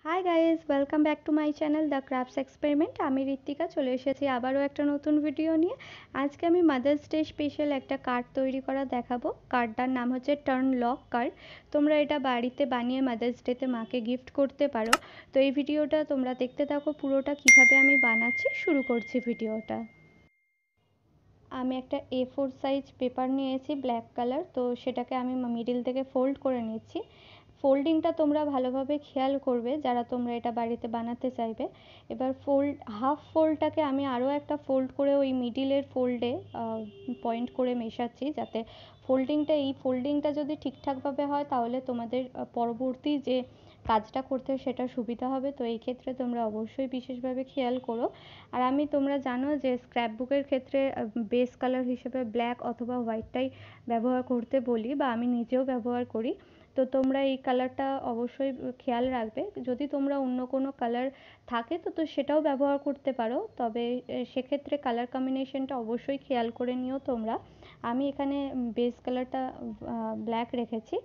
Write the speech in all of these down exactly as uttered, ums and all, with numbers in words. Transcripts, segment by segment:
High guys, welcome back to my channel the crafts experiment. আমি ঋত্বিকা চলে এসেছি আবারও একটা নতুন ভিডিও নিয়ে। আজকে আমি মাদার্স ডে স্পেশাল একটা কার্ড তৈরি করা দেখাবো। কার্ডটার নাম হচ্ছে টার্ন লক কার্ড। তোমরা এটা বাড়িতে বানিয়ে মাদার্স ডেতে মাকে গিফট করতে পারো। তো এই ভিডিওটা তোমরা দেখতে থাকো পুরোটা, কিভাবে আমি বানাচ্ছি। শুরু করছি ভিডিওটা। আমি একটা এ ফোর সাইজ পেপার নিয়েছি ব্ল্যাক কালার, তো সেটাকে আমি মিডিল থেকে ফোল্ড করে নিচ্ছি। ফোল্ডিংটা তোমরা ভালোভাবে খেয়াল করবে যারা তোমরা এটা বাড়িতে বানাতে চাইবে। এবার ফোল্ড হাফ ফোল্ডটাকে আমি আরও একটা ফোল্ড করে ওই মিডিলের ফোল্ডে পয়েন্ট করে মেশাচ্ছি, যাতে ফোল্ডিংটা এই ফোল্ডিংটা যদি ঠিকঠাকভাবে হয় তাহলে তোমাদের পরবর্তী যে কাজটা করতে সেটা সুবিধা হবে। তো এই ক্ষেত্রে তোমরা অবশ্যই বিশেষভাবে খেয়াল করো। আর আমি তোমরা জানো যে স্ক্র্যাপ বুকের ক্ষেত্রে বেস কালার হিসেবে ব্ল্যাক অথবা হোয়াইটটাই ব্যবহার করতে বলি, বা আমি নিজেও ব্যবহার করি। তো তোমরা এই কালারটা অবশ্যই খেয়াল রাখবে। যদি তোমরা অন্য কোনো কালার থাকে তো তো সেটাও ব্যবহার করতে পারো, তবে সেক্ষেত্রে কালার কম্বিনেশনটা অবশ্যই খেয়াল করে নিও তোমরা। আমি এখানে বেস কালারটা ব্ল্যাক রেখেছি।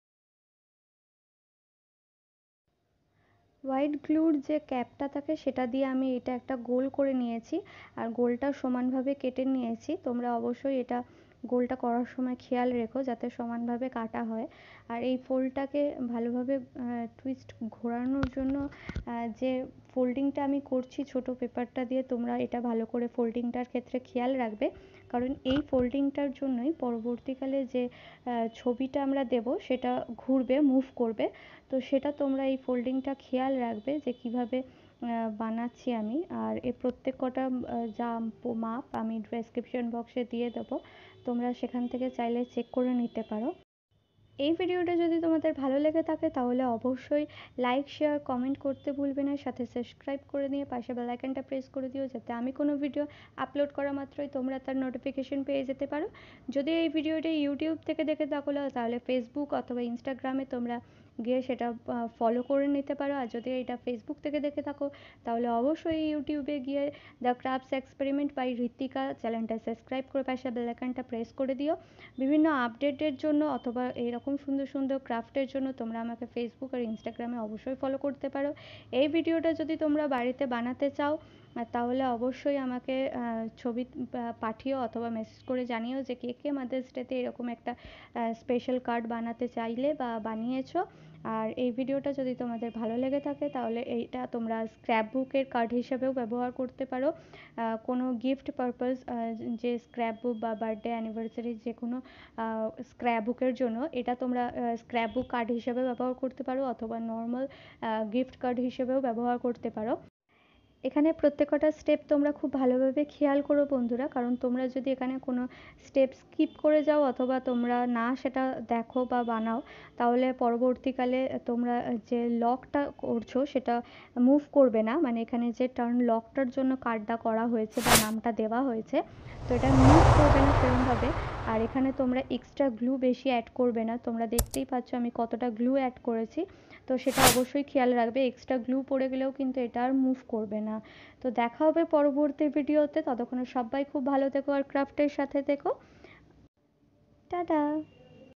হোয়াইট গ্লুর যে ক্যাপটা থাকে সেটা দিয়ে আমি এটা একটা গোল করে নিয়েছি, আর গোলটা সমানভাবে কেটে নিয়েছি। তোমরা অবশ্যই এটা গোলটা করার সময় খেয়াল রেখো যাতে সমানভাবে কাটা হয়। আর এই ফোল্ডটাকে ভালোভাবে টুইস্ট ঘোরানোর জন্য যে ফোল্ডিংটা আমি করছি ছোট পেপারটা দিয়ে, তোমরা এটা ভালো করে ফোল্ডিংটার ক্ষেত্রে খেয়াল রাখবে, কারণ এই ফোল্ডিংটার জন্যই পরবর্তীকালে যে ছবিটা আমরা দেব সেটা ঘুরবে, মুভ করবে। তো সেটা তোমরা এই ফোল্ডিংটা খেয়াল রাখবে যে কিভাবে বানাচ্ছি আমি। আর এর প্রত্যেক কটা যা মাপ আমি ডেসক্রিপশন বক্সে দিয়ে দেবো, তোমরা সেখান থেকে চাইলে চেক করে নিতে পারো। এই ভিডিওটা যদি তোমাদের ভালো লেগে থাকে তাহলে অবশ্যই লাইক, শেয়ার, কমেন্ট করতে ভুলবে না। সাথে সাবস্ক্রাইব করে নিয়ে পাশে বেল আইকনটা প্রেস করে দিও, যাতে আমি কোনো ভিডিও আপলোড করা মাত্রই তোমরা তার নোটিফিকেশন পেয়ে যেতে পারো। যদি এই ভিডিওটা ইউটিউব থেকে দেখে থাকো তাহলে ফেসবুক অথবা ইনস্টাগ্রামে তোমরা গিয়ে সেটা ফলো করে নিতে পারো। আর যদি এটা ফেসবুক থেকে দেখে থাকো তাহলে অবশ্যই ইউটিউবে গিয়ে the crafts experiment by Ritwika চ্যানেলটা সাবস্ক্রাইব করে পাশে বেল আইকনটা প্রেস করে দিও। বিভিন্ন আপডেটের জন্য অথবা এরকম সুন্দর সুন্দর ক্রাফটের জন্য তোমরা আমাকে ফেসবুক আর ইনস্টাগ্রামে অবশ্যই ফলো করতে পারো। এই ভিডিওটা যদি তোমরা বাড়িতে বানাতে চাও তাহলে অবশ্যই আমাকে ছবি পাঠিও অথবা মেসেজ করে জানিও যে কে কে মাদার্স ডেতে এরকম একটা স্পেশাল কার্ড বানাতে চাইলে বা বানিয়েছো। আর এই ভিডিওটা যদি তোমাদের ভালো লেগে থাকে তাহলে এইটা তোমরা স্ক্র্যাপ বুকের কার্ড হিসেবেও ব্যবহার করতে পারো। কোনো গিফট পারপাস, যে স্ক্র্যাপ বুক বা বার্থডে অ্যানিভার্সারি যে কোনো স্ক্র্যাপ বুকের জন্য এটা তোমরা স্ক্র্যাপ বুক কার্ড হিসেবে ব্যবহার করতে পারো, অথবা নর্মাল গিফট কার্ড হিসেবেও ব্যবহার করতে পারো। এখানে প্রত্যেকটা স্টেপ তোমরা খুব ভালোভাবে খেয়াল করো বন্ধুরা, কারণ তোমরা যদি এখানে কোনো স্টেপ স্কিপ করে যাও অথবা তোমরা না সেটা দেখো বা বানাও তাহলে পরবর্তীকালে তোমরা যে লকটা করছো সেটা মুভ করবে না। মানে এখানে যে টার্ন লকটার জন্য কার্ডটা করা হয়েছে বা নামটা দেওয়া হয়েছে, তো এটা মুভ করবে না সেরকমভাবে। আর এখানে তোমরা এক্সট্রা গ্লু বেশি অ্যাড করবে না। তোমরা দেখতেই পাচ্ছ আমি কতটা গ্লু অ্যাড করেছি, তো সেটা অবশ্যই খেয়াল রাখবে। এক্সট্রা গ্লু পড়ে গেলেও কিন্তু এটা আর মুভ করবে না। তো দেখা হবে পরবর্তী ভিডিওতে, ততক্ষণে সবাই খুব ভালো থেকো আর ক্রাফটের সাথে থেকো। টাটা।